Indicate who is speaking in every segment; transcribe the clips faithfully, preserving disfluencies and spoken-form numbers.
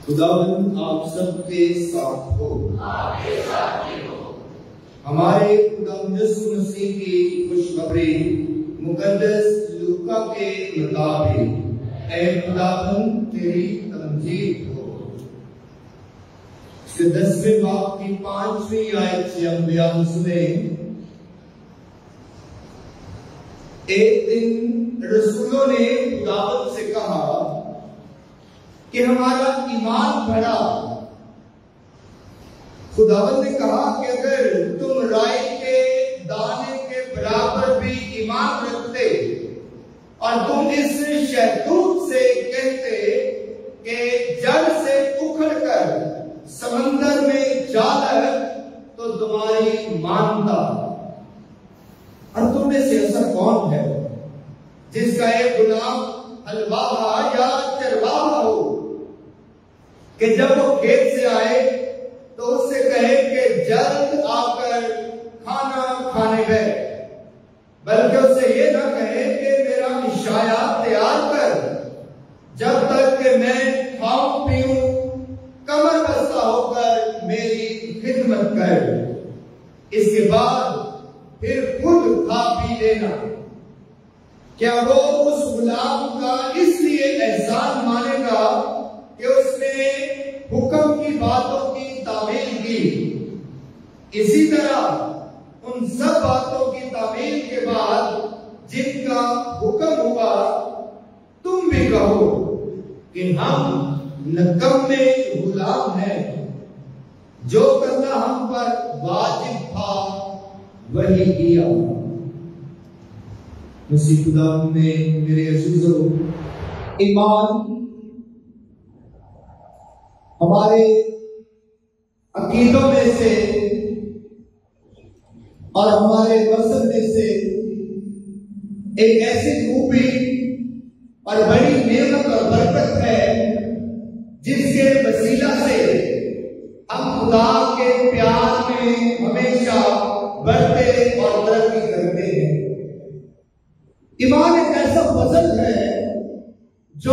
Speaker 1: खुदावन आप सबके साथ हो,
Speaker 2: आपके साथ ही हो।
Speaker 1: हमारे खुदावन यीशु मसीह की खुशखबरी मुकद्दस लूका के मुताबिक ऐ खुदावन तेरी तमजीद हो। इसके दसवें बाब की पांचवी आयत से हम बयान सुने। एक दिन रसूलों ने खुदावन से कहा कि हमारा ईमान बढ़ा। खुदावंद ने कहा कि अगर तुम राई के दाने के बराबर भी ईमान रखते और तुम इस शहतूत से कहते कि जल से उखड़कर समंदर में जा लग, तो तुम्हारी मानता। और तुम में से ऐसा कौन है जिसका एक गुलाम हलवाहा या चरवाहा हो कि जब वो खेत से आए तो उससे कहे कि जल्द आकर खाना खाने गए, बल्कि उससे ये ना कहे कि मेरा मिशाया तैयार कर, जब तक कि मैं खाऊं पीऊं, कमर बस्ता होकर मेरी खिदमत कर। इसके बाद फिर खुद खा पी लेना। क्या वो उस गुलाम का इसलिए एहसान मानेगा कि उसने हुक्म की बातों की तामील की? इसी तरह उन सब बातों की तामील के बाद जिनका हुक्म हुआ, तुम भी कहो कि हम नकम्मे गुलाम हैं, जो करना हम पर वाजिब था वही किया। मसीह खुदा में मेरे अज़ीज़ों, ईमान हमारे अकीदों में से और हमारे मज़हब में से एक ऐसी खूबी और बड़ी नेमत और बरकत है जिसके वसीला से हम खुदा के प्यार में हमेशा बढ़ते और तरक्की करते हैं। ईमान एक ऐसा फजल है जो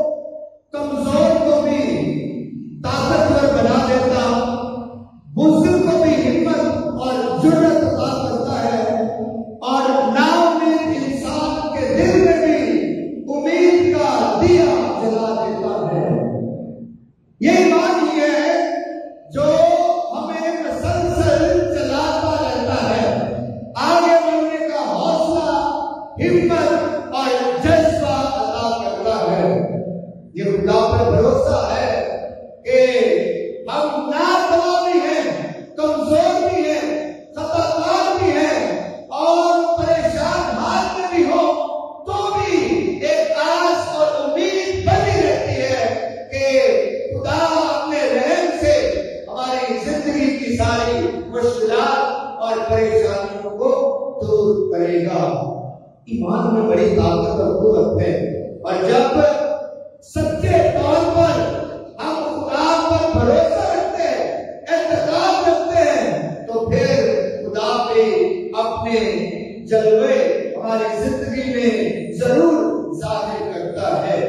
Speaker 1: कमजोर को भी ताकतवर बना देता, बुजुर्ग को भी हिम्मत और जुर्रत अता करता है, और नाउम्मीद इंसान के दिल में भी उम्मीद का दिया जला देता है। ये ईमान ही है जो हमें मसलसल चलाता रहता है, आगे बढ़ने का हौसला, हिम्मत और जज्बा अता करता है। ये खुदा पर भरोसा है कि हम नासवा भी हैं, कमजोर भी हैं, खताकार भी हैं, और परेशान हाल में भी हो तो भी एक आस और उम्मीद बनी रहती है कि खुदा अपने रहम से हमारी जिंदगी की सारी मुश्किलात और परेशानियों को दूर करेगा। ईमान में बड़ी ताकत और कुव्वत है, और जब सच्चे तौर पर हम खुदा पर भरोसा रखते हैं, एतकाद रखते हैं, तो फिर खुदा पे अपने जलवे हमारी जिंदगी में जरूर जाहिर करता है।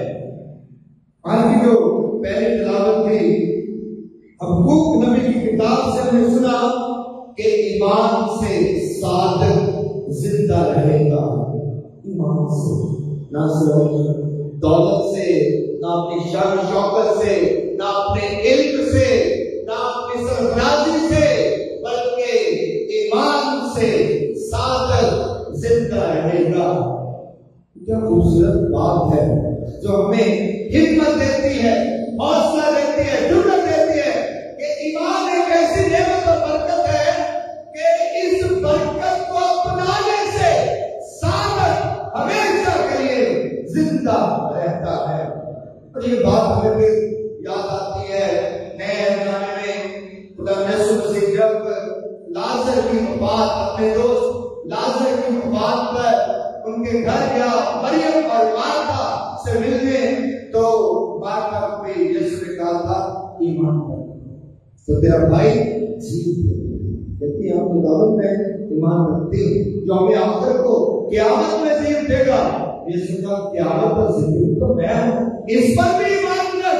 Speaker 1: आज की जो पहली तिलावत थी हबक्कूक नबी की किताब से हमने सुना कि ईमान से सादिक जिंदा रहेगा। ईमान से, ना सिर्फ दौलत से, ना अपनी शान शौकत से, ना अपने इल्म से, ना अपनी सरफराजी से, बल्कि ईमान से सादिक जिंदा रहेगा। क्या खूबसूरत बात है जो हमें हिम्मत देती है, हौसला देती है, जुर्रत देती है कि ईमान एक ऐसी नेमत और बरकत है कि इस बरकत को अपनाने से सादिक हमेशा के लिए जिंदा रहता है। और ये बात हमें भी याद आती है नए जमाने में खुदा यीशु मसीह जब लाजर की वफात, अपने दोस्त लाजर की वफात पर उनके घर गया मरियम और मार्था से मिलने, तो मार्था को भी यीशु ने कहा था ईमान कर, तो तेरा भाई जीवित है। यदि हम खुदावंद में ईमान रखते हैं जो हमें आखिर को क़यामत में जीव देगा, यीशु का क़यामत पर जिंदगी तो मैं हूं, इस पर भी ईमान रख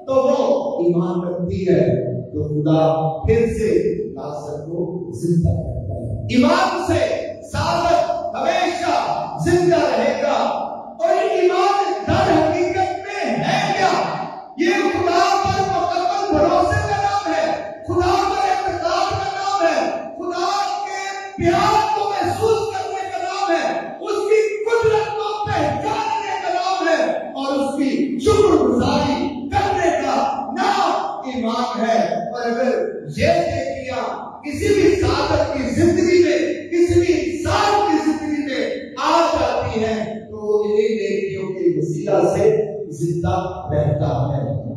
Speaker 1: तो वो ईमान रखती है, तो खुदा फिर से लाजर को जिंदा करता है। ईमान से साबित हमेशा जिंदा रहेगा। और ईमान दर हकीकत में है क्या? ये खुदा पर मुकम्मल भरोसे का नाम है, खुदा पर इत्मीनान का नाम है, खुदा के प्यार को महसूस करने का नाम है, उसकी कुदरत को पहचानने का नाम है और उसकी शुक्रगुजारी करने का नाम ईमान है। और अगर ये देखिए किसी भी साधक की जिंदगी में, किसी भी इंसान की जिंदगी में आ जाती है, तो वो इन्हीं नेकियों के वसीला से जिंदा रहता है।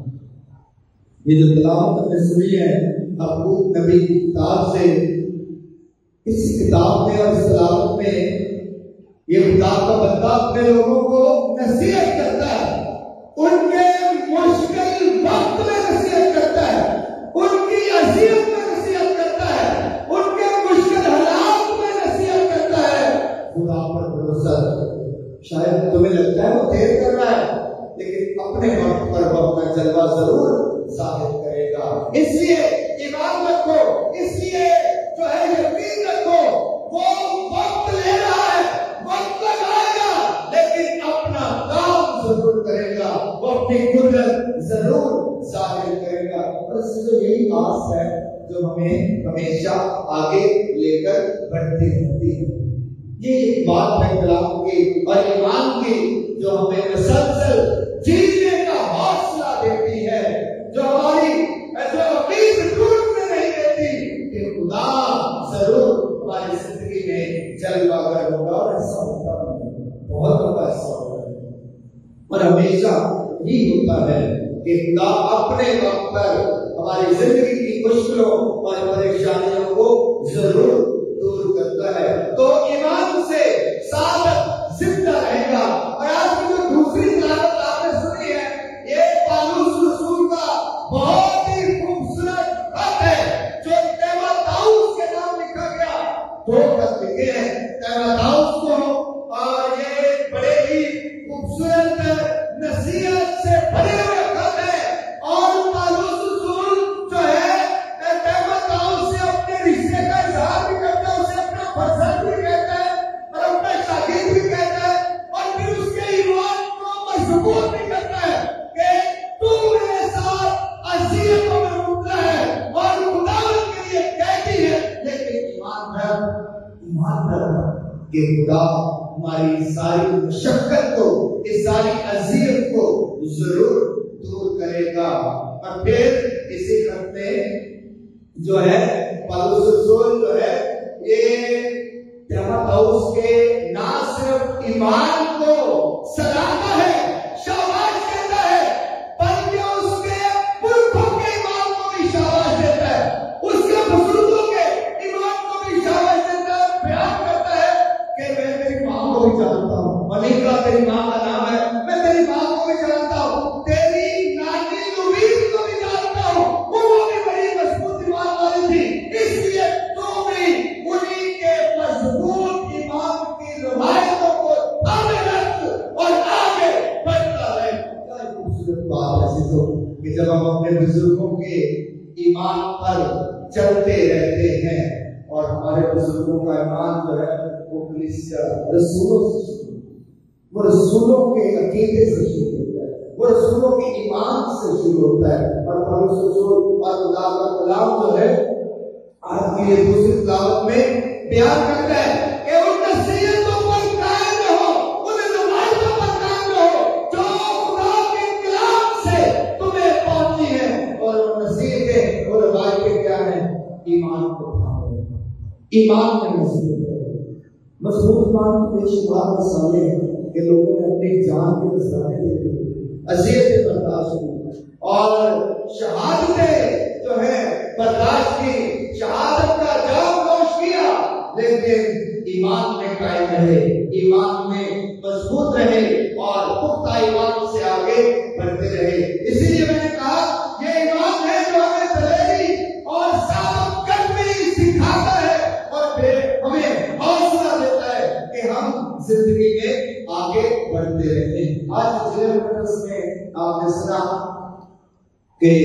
Speaker 1: ये जो तिलावत हमने सुनी है हबक्कूक नबी की किताब से, इस किताब में और इस तिलावत में ये खुदा का बंदा अपने लोगों को नसीहत करता है, उनके मुश्किल वक्त में नसीहत करता है, उनकी अज़ियत में नसीहत करता है, उनके मुश्किल हालात में नसीहत करता है। खुदा पर भरोसा। शायद तुम्हें लगता है वो देर कर रहा है, लेकिन अपने वक्त पर वो अपना जलवा जरूर साबित करेगा। इसलिए ईमान रखो, इसलिए जो है यकीन रखो, वो वक्त ले रहा है, वक्त लगाएगा, लेकिन अपना काम जरूर करेगा, वो अपनी कुदरत जरूर जाहिर करेगा। और इससे यही आस है जो हमें हमेशा आगे लेकर बढ़ती रहती है। ये एक बात है कलाम की और ईमान की जो हमें मुसलसल जीने का हौसला देती है, जो हमारी जो उम्मीद टूटने नहीं देती कि खुदा जरूर हमारी जिंदगी में जलवागर होगा। और ऐसा होता है, बहुत होता ऐसा होता है, और हमेशा ही होता है कि खुदा अपने वक्त पर हमारी जिंदगी की मुश्किलों और परेशानियों को जरूर दूर करता है। तो ईमान से साबित जिंदा रहेगा। और आज की जो दूसरी तिलावत आपने सुनी है, ये पौलुस रसूल का बहुत ही खूबसूरत खत है जो तीमुथियुस के नाम लिखा गया। दो खत लिखे हैं तीमुथियुस को, और ये बड़े ही खूबसूरत नसीहत से भरे हुए खत है। और पौलुस रसूल जो है तीमुथियुस से अपने रिश्ते का इजहार भी करता है, उसे अपना फर्जंद भी कहता है और अपना शागिर्द भी कहता है, और फिर उसके ईमान को मजबूत भी करता है कि तू मेरे साथ अज़ियतों में मुबतला है और खुदावंद के लिए कहती है, लेकिन ईमान रख, ईमान रख कि खुदा हमारी सारी मशक्कत को, इस सारी अज़ियत को जरूर दूर करेगा। और फिर इसी खत में जो है पौलुस रसूल जो है ये तीमुथियुस के ना सिर्फ ईमान को सराहता है, शाबाश कहता है, बल्कि उसके पुरखों के ईमान को भी शाबाश देता है, उसके बुजुर्गों के ईमान को भी शाबाश देता है। बयान करता है कि मैं तेरी मां को भी जानता हूँ, मलिका तेरी मां का नाम है, मैं तेरी मां को भी जानता हूँ, तेरी नानी लुईस को भी जानता हूँ, वो भी बड़ी मजबूत ईमान वाली थी, इसलिए तू भी उन्हीं के मजबूत ईमान की रवायतों को थामे रख और आगे बढ़ता रहे। क्या खूबसूरत बात है सिद्धो कि जब हम अपने बुजुर्गों के ईमान पर चलते रहते हैं, और हमारे बुजुर्गों का ईमान जो है वो कलीसिया रसूलों से शुरू, वो रसूलों के अकीदे से शुरू होता है, वो रसूलों के ईमान से शुरू होता है। और पौलुस रसूल और खुदा का कलाम जो है आज की ये दूसरी तिलावत में बयान करता है कि उन नसीहतों पर कायम रहो, उन रवायतों पर कायम रहो जो खुदा के कलाम से तुम्हें पहुंची है। और उन नसीहतें और रवायतें क्या है? ईमान को थामो, ईमान में मजबूत है। मजबूत ईमान की बेशुमार मिसालें हैं कि लोगों ने अपनी जान के नजराने देते हुए अज़ियतें बर्दाश्त की और शहादतें जो है बर्दाश्त की, शहादत का जाम नोश किया, लेकिन ईमान में कायम रहे, ईमान में मजबूत रहे और पुख्ता ईमान से आगे बढ़ते रहे। इसीलिए मैंने कहा ये ईमान है जो हमें दलेरी और साबित कदमी सिखाता है और फिर हमें हौसला देता है कि हम जिंदगी में आगे बढ़ते रहे। आज जिले में आपने सुना कि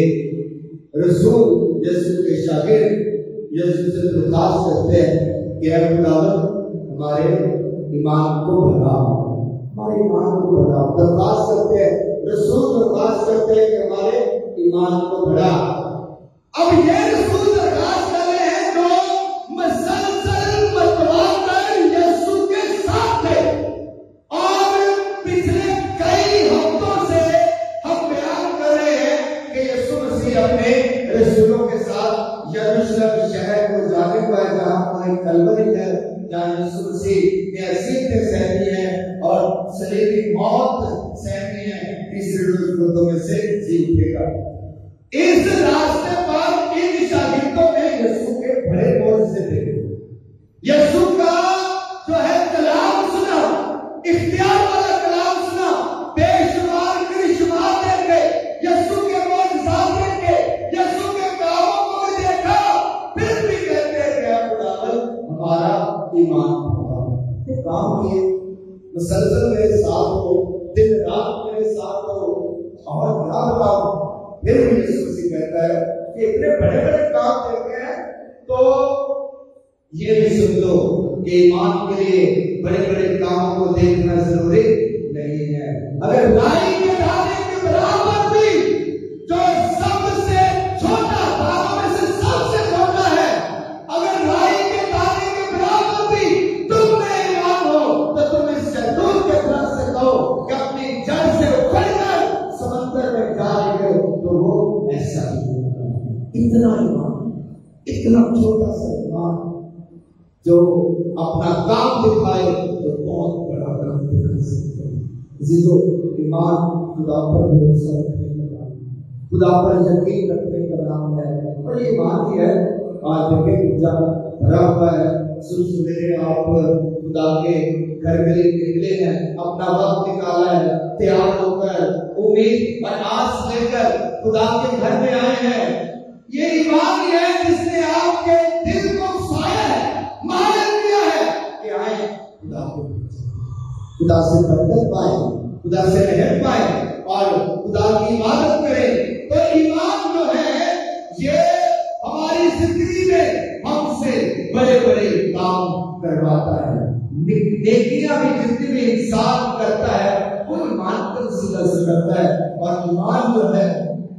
Speaker 1: रसूल यीशु के शागिर्द यीशु से दरख्वास्त करते हैं कि ऐ खुदावंद हमारे ईमान को बढ़ाओ, हमारे ईमान को बढ़ाओ। दरख्वास्त करते हैं, रसूल दरख्वास्त करते हैं कि हमारे ईमान को बढ़ा। अब ये रसूल दरख्वास्त कर रहे हैं जो मसलसल मतवाकर यीशु के साथ थे, और पिछले कई हफ्तों से हम बयान कर रहे हैं कि यीशु मसीह अपने रसूलों के साथ यरूशलेम शहर को जाने को है, जहां वहां कलवरी है, जहां यीशु मसीह ने असीयतें सहनी है और शरीर मौत सहनी है, तीसरे रोज मृतों में से जी उठेगा। इस रास्ते पर इन शागिर्दों ने यीशु के बड़े मोर्चे देखे, यीशु का जो है कलाम सुना, इख्तियार वाला कलाम सुना, बेशुमार बेशुमार देखे, यीशु के मोजज़ात देखे, यीशु के कामों को भी देखा, फिर भी कहते हैं कि खुदावंद हमारा ईमान बढ़ा। ये काम किए, मुसलसल मेरे साथ हो, दिन रात मेरे साथ हो, और क्या बताऊं, फिर भी यीशु मसीह कहता है कि इतने बड़े बड़े काम देखे हैं, तो ये भी सुन लो कि ईमान के लिए बड़े बड़े कामों को देखना जरूरी नहीं है। अगर राई के दाने के बराबर भी जो सबसे छोटा दानों में से सबसे छोटा है, अगर राई के दाने के बराबर भी तुम में ईमान हो, तो तुम इस शैतान के तरफ से कहो कि अपनी जड़ से उखड़कर समंदर में जा रहे हो, तो वो ऐसा ही होगा। इतना ईमान, इतना छोटा सा ईमान जो अपना काम दिखाए तो बहुत बड़ा काम दिखा सकता है। जिसको ईमान खुदा पर भरोसा रखने का नाम, खुदा पर यकीन रखने का नाम है, और ये ईमान ही है। आज देखें जब भरा हुआ है, सुबह सवेरे आप खुदा के घर के लिए निकले हैं, अपना वक्त निकाला है, तैयार होकर उम्मीद और आस लेकर खुदा के घर में आए हैं। ये ईमान ही है जिसने आपके दिल को साया है, मानन किया है कि आए खुदा को, खुदा से बरकत पाए, खुदा से रहम पाए और खुदा की इबादत करें। तो ईमान जो है ये हमारी जिंदगी में हमसे बड़े बड़े काम करवाता है। नेकियां भी जितनी भी इंसान करता है वो ईमान पर सीधा से करता है, और ईमान जो है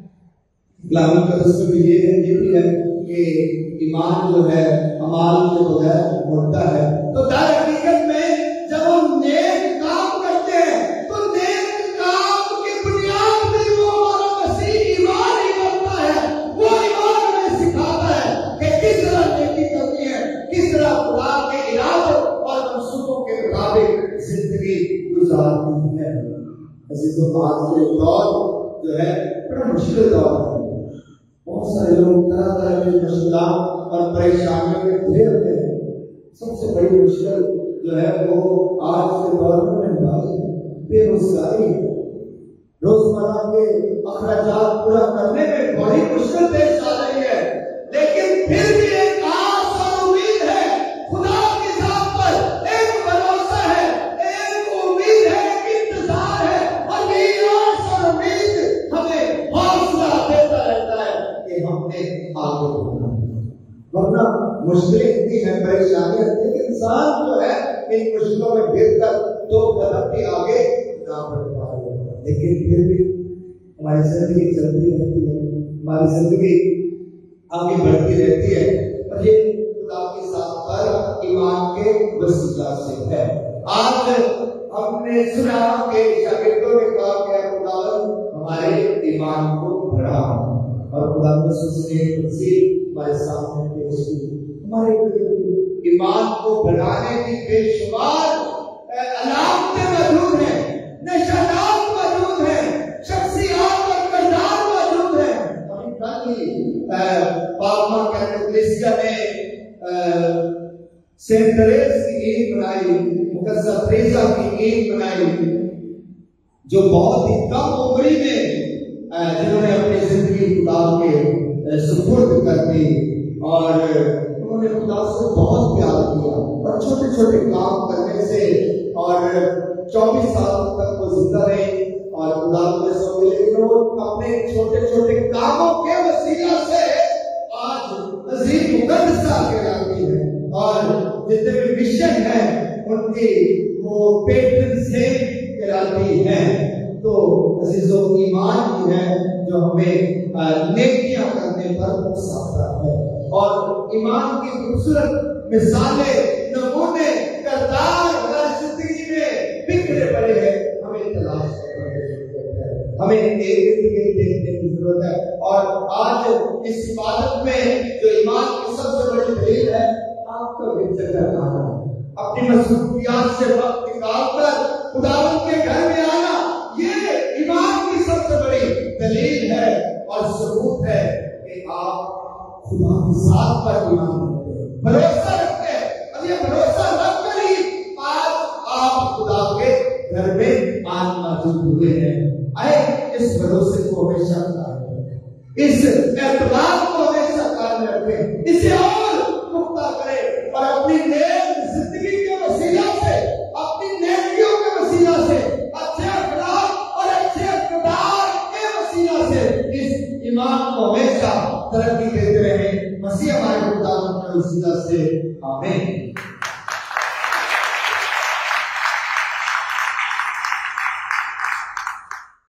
Speaker 1: इस्लाम का रसूल ये ये भी है कि ईमान जो है अमाल के बगैर होता है। तो दर हकीकत में जब हम नेक काम करते हैं तो नेक काम की बुनियाद भी वो हमारा मसीह ईमान ही करता है। वो ईमान हमें सिखाता है कि किस तरह नेकी करनी है, किस तरह खुदा के इरादे और मंसूबों के मुताबिक जिंदगी गुजारनी है। अजीजों, आज के दौर जो है बड़ा मुश्किल दौर है। बहुत सारे लोग तरह तरह की मुश्किलात और परेशानियों में घिरे हुए हैं। सबसे बड़ी मुश्किल जो है वो आज के दौर में महंगाई है, बेरोजगारी है। रोजमर्रा के अखराजात पूरा करने में बड़ी मुश्किल पेश आ रही है, लेकिन फिर भी एक आस और उम्मीद है, खुदा की जात पर एक भरोसा है, एक उम्मीद है, एक इंतजार है, और ये आस और उम्मीद हमें हौसला देता रहता है कि हमने आगे बढ़ना। वरना मुश्किलें इतनी है, परेशानियां इतनी, इंसान जो है इन मुश्किलों में गिर कर दो कदम भी आगे ना बढ़ पा रहे, लेकिन फिर भी हमारी जिंदगी चलती रहती है, हमारी जिंदगी आगे बढ़ती रहती है, और ये खुदा के साथ पर ईमान के वसीला से है। आज हमने सुना कि शागिर्दों ने कहा कि खुदावंद हमारे ईमान को बढ़ा, और खुदा ने हमारे सामने पेश की। हमारे ईमान को बढ़ाने की बेशुमार अलामतें मौजूद हैं, निशानात मौजूद हैं, शख्सियात और किरदार मौजूद हैं। अभी कल ही पाल्मा कैथोलिसिया ने सेंट थेरेस की ईद मनाई, मुकद्दस थेरेसा की ईद मनाई, जो बहुत ही कम उम्र में जिन्होंने अपनी जिंदगी खुदा के सुपुर्द कर दी, और उन्होंने खुदा से बहुत प्यार किया, और छोटे छोटे काम करने से और चौबीस साल तक वो जिंदा रहे और खुदा को सो, लेकिन वो अपने छोटे छोटे काम मिशन है उनकी वो पेट्रन से कहलाती है। तो अजीजों, ईमान ही है जो हमें नेकियां करने पर उकसाता है। और ईमान की खूबसूरत मिसालें, नमूने, किरदार हमारी जिंदगी में बिखरे पड़े हैं, हमें तलाश करने की जरूरत है, हमें एक देखने की जरूरत है। और आज इस इबादत में जो ईमान की सबसे बड़ी दलील है, आपको गिरजाघर आना, अपनी मसरूफियात से वक्त निकालकर खुदावंद के घर में आना, ये ईमान की सबसे बड़ी दलील है और सबूत है कि आप खुदा की साथ पर ईमान रखते हैं, भरोसा रखते हैं। और ये भरोसा रखकर ही आज आप खुदा के घर में आज मौजूद हुए हैं। आए इस भरोसे को हमेशा कायम रखें, इस एतबार को हमेशा कायम रखें, इसे और पुख्ता करें और अपनी नेक जिंदगी के वसीला से, अपनी नेकियों के वसीला से, अच्छे अखलाक और अच्छे किरदार के वसीला से इस ईमान को हमेशा तरक्की देते रहे। मसीह हमारे खुदा के वसीला से आमीन।